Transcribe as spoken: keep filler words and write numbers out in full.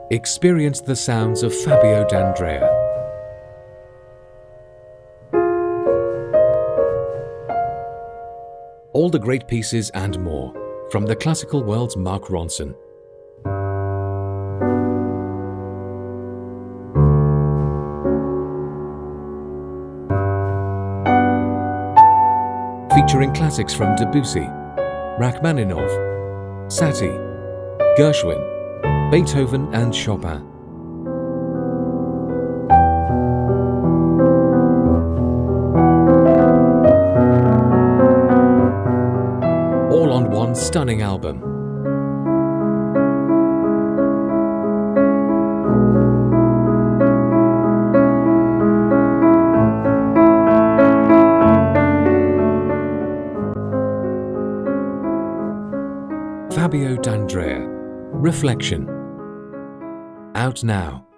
Experience the sounds of Fabio D'Andrea. All the great pieces and more from the classical world's Mark Ronson. Featuring classics from Debussy, Rachmaninoff, Satie, Gershwin, Beethoven and Chopin. All on one stunning album. Fabio D'Andrea, Reflection. Out now.